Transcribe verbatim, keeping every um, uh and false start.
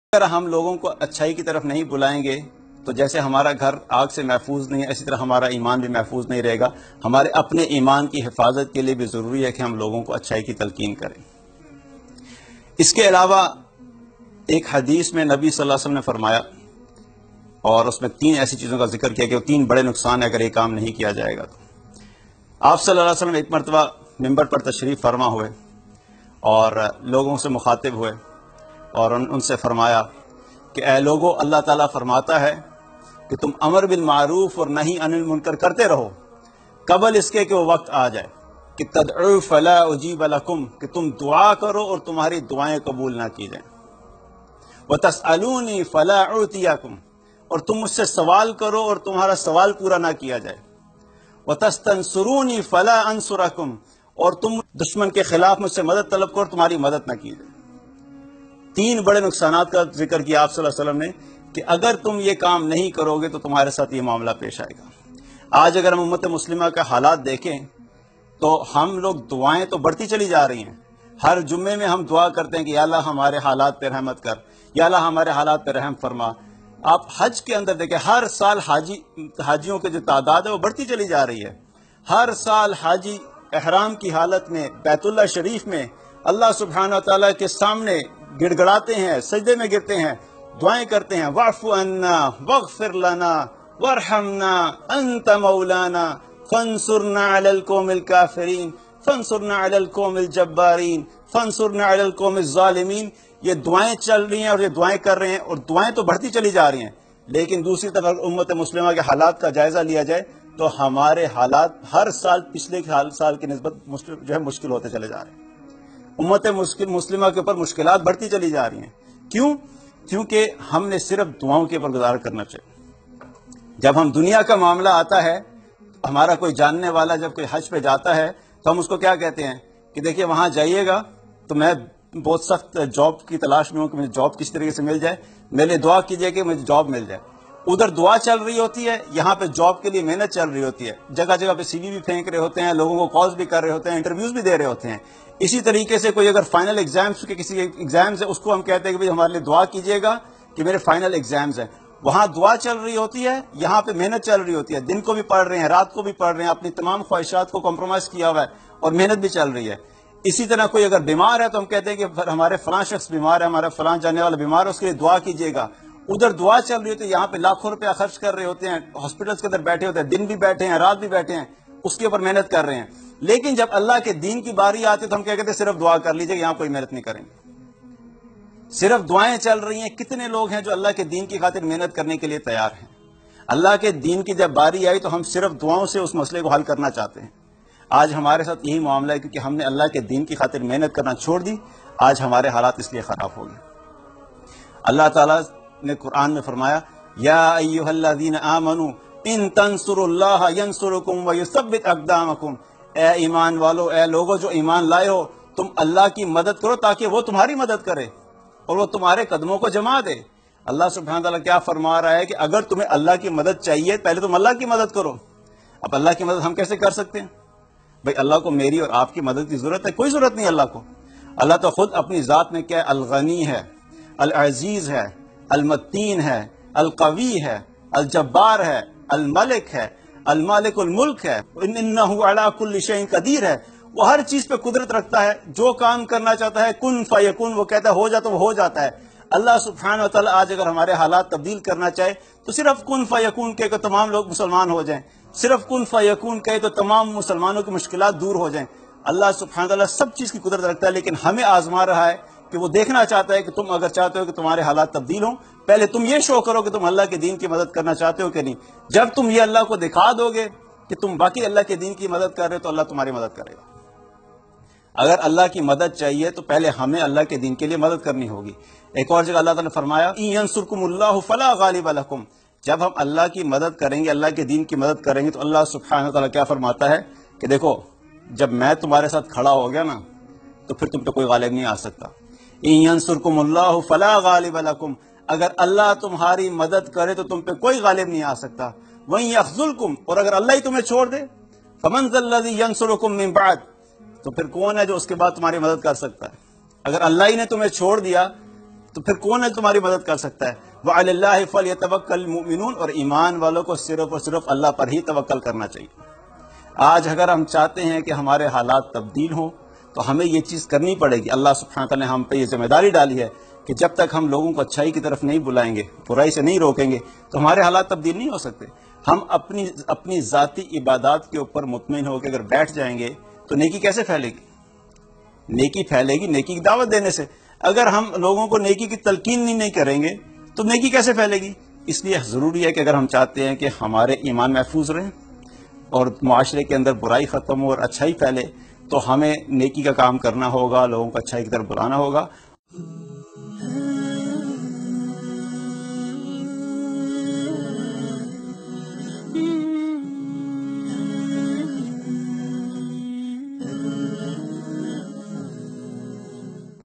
اگر ہم لوگوں کو اچھائی کی طرف نہیں بلائیں گے تو جیسے ہمارا گھر آگ سے محفوظ نہیں ہے، اسی طرح ہمارا ایمان بھی محفوظ نہیں رہے گا۔ ہمارے اپنے ایمان کی حفاظت کے لیے بھی ضروری ہے کہ ہم لوگوں کو اچھائی کی تلقین کریں۔ اس کے علاوہ ایک حدیث میں نبی صلی اللہ علیہ وسلم نے فرمایا، اور اس میں تین ایسی چیزوں کا ذکر کیا کہ وہ تین بڑے نقصان ہیں اگر یہ کام نہیں کیا جائے گا تو۔ آپ صلی اللہ علیہ وسلم ایک مرتبہ ممبر پر تشریف فرما ہوئے اور لوگوں سے مخاطب ہوئے اور ان ان سے فرمایا کہ اے لوگو، اللہ تعالیٰ فرماتا ہے کہ تم امر بالمعروف اور نہی عن المنکر کرتے رہو قبل اس کے کہ وہ وقت آ جائے کہ تدعو فلا اجیب لکم، کہ تم دعا کرو اور تمہاری دعائیں قبول نہ کی جائیں، وتسألونی فلا اعطیکم، اور تم مجھ سے سوال کرو اور تمہارا سوال پورا نہ کیا جائے، وتستنصرونی فلا انصرکم، اور تم دشمن کے خلاف مجھ سے مدد طلب کرو، تمہاری مدد نہ کی جائے۔ تین بڑے نقصانات کا ذکر کیا آپ صلی اللہ علیہ وسلم نے کہ اگر تم یہ کام نہیں کرو گے تو تمہارے ساتھ یہ معاملہ پیش آئے گا۔ آج اگر ہم امت مسلمہ کا حالات دیکھیں تو ہم لوگ دعائیں تو بڑھتی چلی جا رہی ہیں۔ ہر جمعے میں ہم دعا کرتے ہیں کہ یا اللہ ہمارے حالات پہ رحمت کر، یا اللہ ہمارے حالات پہ رحم فرما۔ آپ حج کے اندر دیکھیں، ہر سال حاجی حاجیوں کی جو تعداد ہے وہ بڑھتی چلی جا رہی ہے۔ ہر سال حاجی احرام کی حالت میں بیت اللہ شریف میں اللہ سبحانہ وتعالیٰ کے سامنے گڑ گڑاتے ہیں، سجدے میں گرتے ہیں، دعائیں کرتے ہیں، واعف عنا واغفر لنا وارحمنا انت مولانا فانصرنا علی القوم الکافرین فانصرنا علی القوم الجبارین فانصرنا علی القوم الظالمین۔ یہ دعائیں چل رہی ہیں اور یہ دعائیں کر رہے ہیں، اور دعائیں تو بڑھتی چلی جا رہی ہیں، لیکن دوسری طرف امت مسلمہ کے حالات کا جائزہ لیا جائے تو ہمارے حالات ہر سال پچھلے سال کی نسبت جو ہے مشکل ہوتے چلے جا رہے ہیں۔ امت مسلمہ کے اوپر مشکلات بڑھتی چلی جا رہی ہیں۔ کیوں؟ کیونکہ ہم نے صرف دعاؤں کے اوپر گزارا کرنا چاہیے۔ جب ہم دنیا کا معاملہ آتا ہے، ہمارا کوئی جاننے والا جب کوئی حج پہ جاتا ہے تو ہم اس کو کیا کہتے ہیں کہ دیکھیے وہاں جائیے گا تو میں بہت سخت جاب کی تلاش میں ہوں کہ مجھے جاب کس طریقے سے مل جائے، میرے لیے دعا کیجیے کہ مجھے جاب مل جائے۔ ادھر دعا چل رہی ہوتی ہے، یہاں پہ جاب کے لیے محنت چل رہی ہوتی ہے، جگہ جگہ پہ سی وی بھی پھینک رہے ہوتے ہیں، لوگوں کو کالز بھی کر رہے ہوتے ہیں، انٹرویوز بھی دے رہے ہوتے ہیں۔ اسی طریقے سے کوئی اگر فائنل ایگزامز کے کسی ایگزامز ہے، اس کو ہم کہتے ہیں کہ ہمارے لیے دعا کیجیے گا کہ میرے فائنل ایگزامز ہیں۔ وہاں دعا چل رہی ہوتی ہے، یہاں پہ محنت چل رہی ہوتی ہے، دن کو بھی پڑھ رہے ہیں، رات کو بھی پڑھ رہے ہیں، اپنی تمام خواہشات کو کمپرومائز کیا ہوا ہے اور محنت بھی چل رہی ہے۔ اسی طرح کوئی اگر بیمار ہے تو ہم کہتے ہیں کہ ہمارے فلاں شخص بیمار ہے، ہمارا فلاں جاننے والا بیمار ہے، اس کے لیے دعا کیجیے گا۔ ادھر دعا چل رہی ہوتی ہے، یہاں پہ لاکھوں روپیہ خرچ کر رہے ہوتے ہیں، ہاسپٹلس کے اندر بیٹھے ہوتے ہیں، دن بھی بیٹھے ہیں، رات بھی بیٹھے ہیں، اس کے اوپر محنت کر رہے ہیں۔ لیکن جب اللہ کے دین کی باری آتی ہے تو ہم کیا کہتے ہیں صرف دعا کر لیجیے، یہاں کوئی محنت نہیں کریں گے، صرف دعائیں چل رہی ہیں۔ کتنے لوگ ہیں جو اللہ کے دین کی خاطر محنت کرنے کے لیے تیار ہیں؟ اللہ کے دین کی جب باری آئی تو ہم صرف دعاؤں سے اس مسئلے کو حل کرنا چاہتے ہیں۔ آج ہمارے ساتھ یہی معاملہ ہے، کیونکہ ہم نے اللہ کے دین کی خاطر محنت کرنا چھوڑ دی، آج ہمارے حالات اس لیے خراب ہو گئے۔ اللہ تعالیٰ نے قرآن میں فرمایا، یا ایھا الذین آمنوا ان تنصروا اللہ ینصرکم ویثبت اقدامکم، اے ایمان والو، اے لوگو جو ایمان لائے ہو، تم اللہ کی مدد کرو تاکہ وہ تمہاری مدد کرے اور وہ تمہارے قدموں کو جما دے۔ اللہ سبحانہ تعالیٰ کیا فرما رہا ہے کہ اگر تمہیں اللہ کی مدد چاہیے پہلے تم اللہ کی مدد کرو۔ اب اللہ کی مدد ہم کیسے کر سکتے ہیں؟ بھئی اللہ کو میری اور آپ کی مدد کی ضرورت ہے؟ کوئی ضرورت نہیں اللہ کو۔ اللہ تو خود اپنی ذات میں کیا الغنی ہے، العزیز ہے، المتین ہے، القوی ہے، الجبار ہے، الملک ہے، المالک الملک ہے، انہ علی کل شیء قدیر ہے۔ وہ ہر چیز پہ قدرت رکھتا ہے، جو کام کرنا چاہتا ہے کن فیکون، وہ کہتا ہے ہو جاتا، وہ ہو جاتا ہے۔ اللہ سبحانہ وتعالی آج اگر ہمارے حالات تبدیل کرنا چاہے تو صرف کن فیکون کہے کہ تمام لوگ مسلمان ہو جائیں، صرف کن فیکون کہے تو تمام مسلمانوں کی مشکلات دور ہو جائیں۔ اللہ سبحانہ وتعالی سب چیز کی قدرت رکھتا ہے، لیکن ہمیں آزما رہا ہے کہ وہ دیکھنا چاہتا ہے کہ تم اگر چاہتے ہو کہ تمہارے حالات تبدیل ہوں، پہلے تم یہ شو کرو کہ تم اللہ کے دین کی مدد کرنا چاہتے ہو کہ نہیں۔ جب تم یہ اللہ کو دکھا دو گے کہ تم باقی اللہ کے دین کی مدد کر رہے ہو تو اللہ تمہاری مدد کرے گا۔ اگر اللہ کی مدد چاہیے تو پہلے ہمیں اللہ کے دین کے لیے مدد کرنی ہوگی۔ ایک اور جگہ اللہ تعالیٰ نے فرمایا، ان ینصرکم اللہ فلا غالب لکم، جب ہم اللہ کی مدد کریں گے، اللہ کے دین کی مدد کریں گے تو اللہ سبحانہ تعالیٰ کیا فرماتا ہے کہ دیکھو جب میں تمہارے ساتھ کھڑا ہو گیا نا تو پھر تم پہ کوئی غالب نہیں آ سکتا۔ ان ینصرکم اللہ فلا غالب لکم، اگر اللہ تمہاری مدد کرے تو تم پہ کوئی غالب نہیں آ سکتا۔ وَإِن يَخْذُلْكُمْ، اور اگر اللہ ہی تمہیں چھوڑ دے، فَمَنْ ذَا الَّذِي يَنْصُرُكُمْ مِنْ بَعْدِ، تو پھر کون ہے جو اس کے بعد تمہاری مدد کر سکتا ہے؟ اگر اللہ ہی نے تمہیں چھوڑ دیا تو پھر کون ہے تمہاری مدد کر سکتا ہے؟ وَعَلَى اللَّهِ فَلْيَتَوَكَّلِ الْمُؤْمِنُونَ، اور ایمان والوں کو صرف اور صرف اللہ پر ہی توکل کرنا چاہیے۔ آج اگر ہم چاہتے ہیں کہ ہمارے حالات تبدیل ہوں تو ہمیں یہ چیز کرنی پڑے گی۔ اللہ سبحانہ تعالیٰ نے ہم پہ یہ ذمہ داری ڈالی ہے کہ جب تک ہم لوگوں کو اچھائی کی طرف نہیں بلائیں گے، برائی سے نہیں روکیں گے، تو ہمارے حالات تبدیل نہیں ہو سکتے۔ ہم اپنی اپنی ذاتی عبادات کے اوپر مطمئن ہو کے اگر بیٹھ جائیں گے تو نیکی کیسے پھیلے گی؟ نیکی پھیلے گی نیکی کی دعوت دینے سے۔ اگر ہم لوگوں کو نیکی کی تلقین نہیں کریں گے تو نیکی کیسے پھیلے گی؟ اس لیے ضروری ہے کہ اگر ہم چاہتے ہیں کہ ہمارے ایمان محفوظ رہیں اور معاشرے کے اندر برائی ختم ہو اور اچھائی پھیلے، تو ہمیں نیکی کا کام کرنا ہوگا، لوگوں کو اچھائی کی طرف بلانا ہوگا،